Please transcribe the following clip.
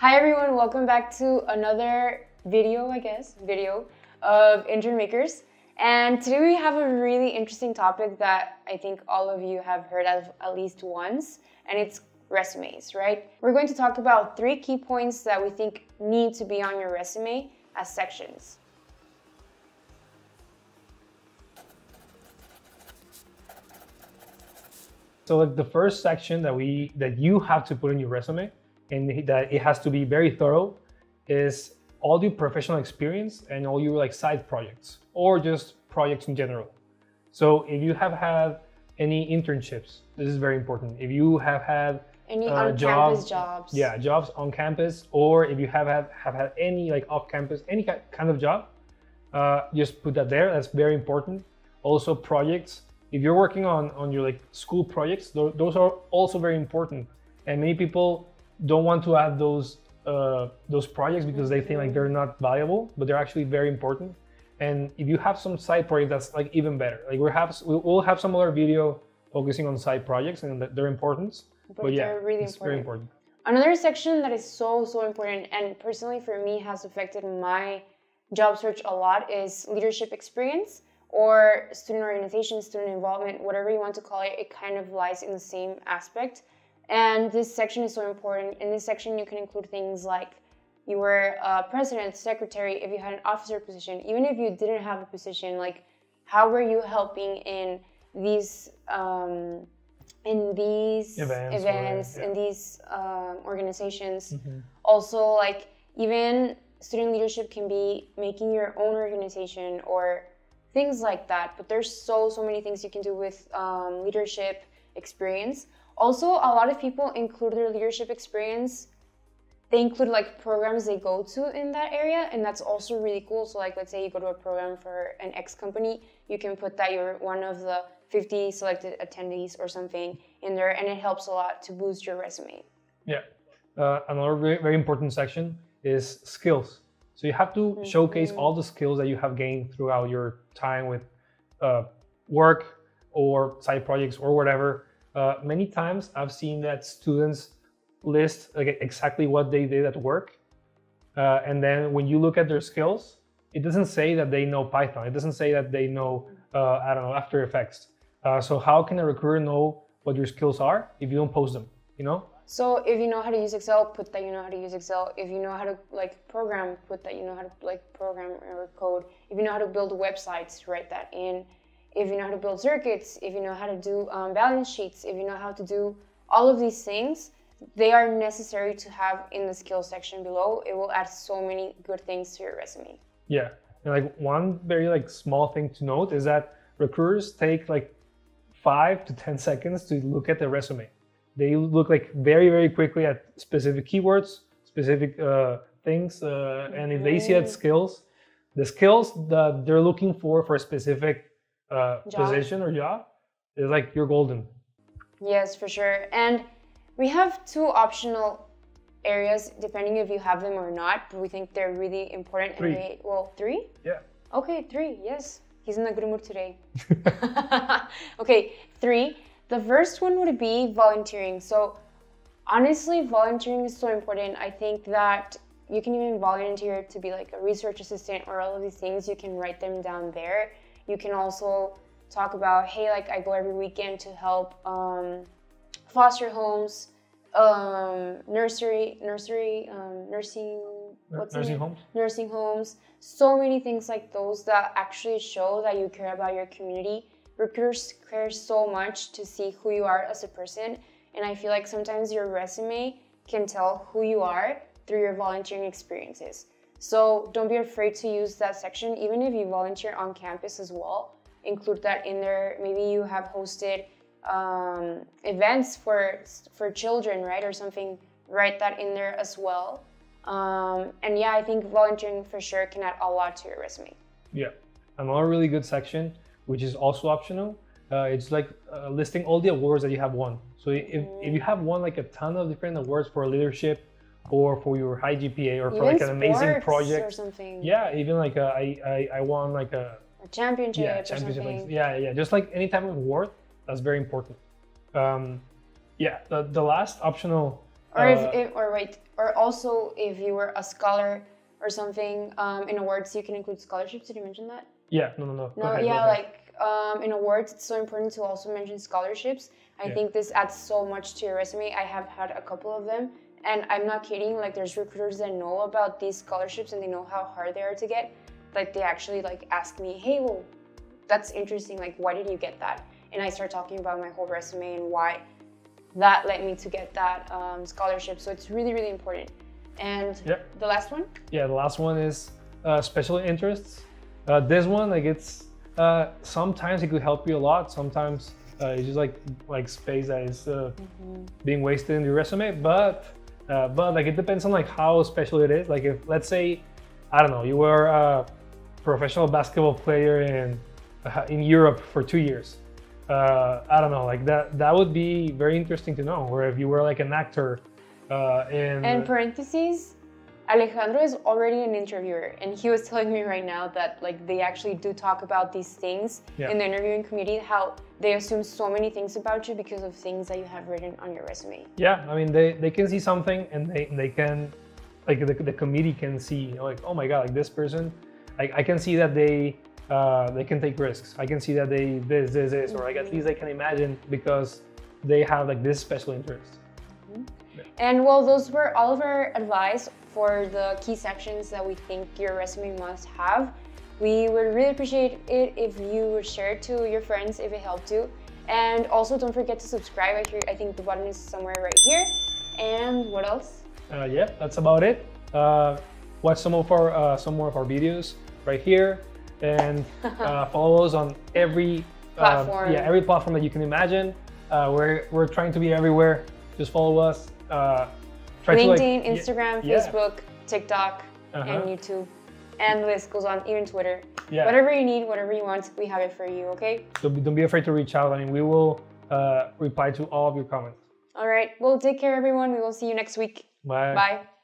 Hi everyone, welcome back to another video of Intern Makers. And today we have a really interesting topic that I think all of you have heard of at least once, and it's resumes, right? We're going to talk about 3 key points that we think need to be on your resume as sections. So like the first section that you have to put in your resume, and that it has to be very thorough, is all your professional experience and all your like side projects or just projects in general. So if you have had any internships, this is very important. If you have had any on-campus jobs, jobs on campus, or if you have had any like off-campus, any kind of job, just put that there. That's very important. Also projects. If you're working on your like school projects, those are also very important. And many people don't want to add those projects because they think like they're not valuable, but they're actually very important. And if you have some side projects, that's like even better. Like we'll have some other video focusing on side projects and their importance. But yeah, they're really it's very important. Another section that is so important, and personally for me has affected my job search a lot, is leadership experience, or student organization, student involvement, whatever you want to call it. It kind of lies in the same aspect. And this section is so important. In this section, you can include things like you were a president, secretary, if you had an officer position, even if you didn't have a position, like how were you helping in these events, in these organizations. Also, like even student leadership can be making your own organization or things like that. But there's so many things you can do with leadership experience. Also, a lot of people include their leadership experience. They include like programs they go to in that area, and that's also really cool. So like, let's say you go to a program for an X company, you can put that you're one of the 50 selected attendees or something in there, and it helps a lot to boost your resume. Yeah. Another very important section is skills. So you have to showcase all the skills that you have gained throughout your time with work or side projects or whatever. Many times I've seen that students list exactly what they did at work. And then when you look at their skills, it doesn't say that they know Python. It doesn't say that they know, I don't know, After Effects. So how can a recruiter know what your skills are if you don't post them, you know? So if you know how to use Excel, put that you know how to use Excel. If you know how to like program, put that you know how to like program or code. If you know how to build websites, write that in. If you know how to build circuits, if you know how to do balance sheets, if you know how to do all of these things, they are necessary to have in the skills section below. It will add so many good things to your resume. Yeah, and like one very like small thing to note is that recruiters take like 5 to 10 seconds to look at the resume. They look like very quickly at specific keywords, specific things, and if they see that the skills that they're looking for a specific position or job, is like you're golden. Yes, for sure. And we have 2 optional areas depending if you have them or not, but we think they're really important. 3. 3? Yeah. Okay, 3. Yes. He's in a good mood today. Okay, 3. The first one would be volunteering. So honestly, volunteering is so important. I think that you can even volunteer to be like a research assistant or all of these things. You can write them down there. You can also talk about, hey, like I go every weekend to help foster homes, nursing homes. So many things like those that actually show that you care about your community. Recruiters care so much to see who you are as a person, and I feel like sometimes your resume can tell who you are through your volunteering experiences. So don't be afraid to use that section, even if you volunteer on campus as well. Include that in there. Maybe you have hosted events for children, right, or something. Write that in there as well. And yeah, I think volunteering for sure can add a lot to your resume. Yeah, another really good section, which is also optional, it's like listing all the awards that you have won. So if you have won like a ton of different awards for leadership, or for your high GPA, or for like an amazing project or something. Yeah, even like I won like a championship, or something. Yeah, just like any type of award, that's very important. The last optional Or or also if you were a scholar or something in awards, you can include scholarships. Did you mention that? Yeah, no. No, Go ahead, yeah, like in awards, it's so important to also mention scholarships. I think this adds so much to your resume. I have had a couple of them, and I'm not kidding. Like, there's recruiters that know about these scholarships and they know how hard they are to get. Like, they actually like ask me, hey, well, that's interesting. Like, why did you get that? And I start talking about my whole resume and why that led me to get that scholarship. So it's really, really important. And the last one? Yeah, the last one is special interests. This one, like, it's sometimes it could help you a lot. Sometimes it's just like space that is being wasted in your resume. But like, it depends on like how special it is. Like, if, let's say, I don't know, you were a professional basketball player in Europe for 2 years. I don't know, like that would be very interesting to know. Or if you were like an actor and parentheses, Alejandro is already an interviewer, and he was telling me right now that like they actually do talk about these things in the interviewing committee, how they assume so many things about you because of things that you have written on your resume. Yeah, I mean, they can see something, and they can, like, the committee can see, you know, like, oh my god, like this person, like I can see that they can take risks. I can see that they this, or like at least they can imagine because they have like this special interest. And well, those were all of our advice for the key sections that we think your resume must have. We would really appreciate it if you would share it to your friends if it helped you. And also don't forget to subscribe. I think the button is somewhere right here. And what else? Yeah, that's about it. Watch some more of our videos right here, and follow us on every platform. Every platform that you can imagine. We're trying to be everywhere. Just follow us. LinkedIn, Instagram, Facebook, TikTok, and YouTube. And the list goes on, even Twitter. Yeah. Whatever you need, whatever you want, we have it for you, okay? So don't be afraid to reach out. I mean, we will reply to all of your comments. All right. Well, take care, everyone. We will see you next week. Bye. Bye.